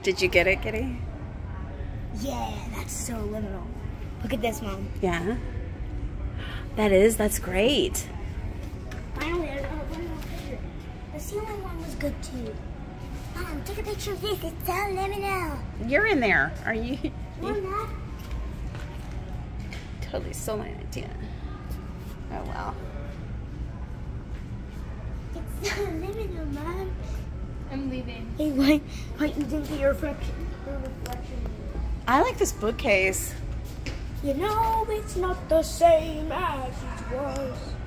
Did you get it, Kitty? Yeah, that's so liminal. Look at this, Mom. Yeah. That's great. Finally, I got one more picture. The ceiling one was good too. Mom, take a picture of this. It's so liminal. You're in there. Are you? No, I'm not. Totally stole my idea. Oh, wow. It's so liminal, Mom. I'm leaving. Hey, wait you didn't get your reflection. I like this bookcase. You know, it's not the same as it was.